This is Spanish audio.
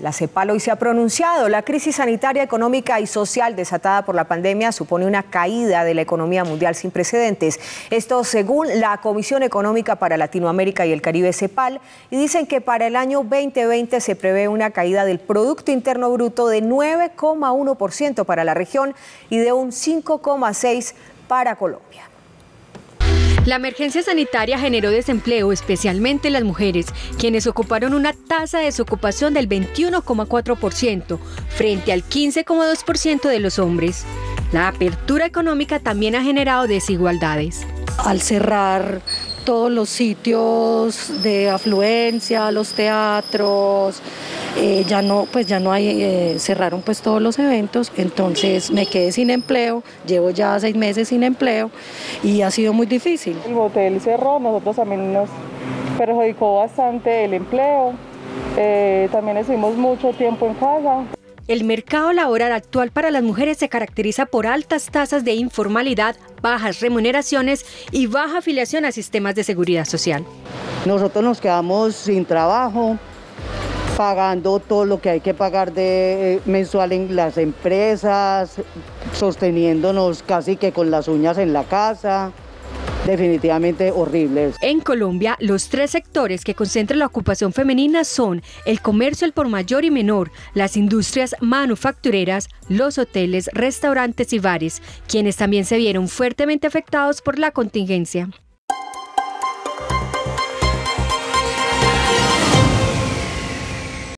La CEPAL hoy se ha pronunciado. La crisis sanitaria, económica y social desatada por la pandemia supone una caída de la economía mundial sin precedentes. Esto según la Comisión Económica para Latinoamérica y el Caribe, CEPAL, y dicen que para el año 2020 se prevé una caída del Producto Interno Bruto de 9,1% para la región y de un 5,6% para Colombia. La emergencia sanitaria generó desempleo, especialmente en las mujeres, quienes ocuparon una tasa de desocupación del 21,4% frente al 15,2% de los hombres. La apertura económica también ha generado desigualdades. Al cerrar todos los sitios de afluencia, los teatros, ya no hay, cerraron pues todos los eventos, entonces me quedé sin empleo, llevo ya 6 meses sin empleo y ha sido muy difícil. El hotel cerró, nosotros también nos perjudicó bastante el empleo, también estuvimos mucho tiempo en casa. El mercado laboral actual para las mujeres se caracteriza por altas tasas de informalidad, bajas remuneraciones y baja afiliación a sistemas de seguridad social. Nosotros nos quedamos sin trabajo, pagando todo lo que hay que pagar de mensual en las empresas, sosteniéndonos casi que con las uñas en la casa. Definitivamente horribles. En Colombia, los 3 sectores que concentran la ocupación femenina son el comercio al por mayor y menor, las industrias manufactureras, los hoteles, restaurantes y bares, quienes también se vieron fuertemente afectados por la contingencia.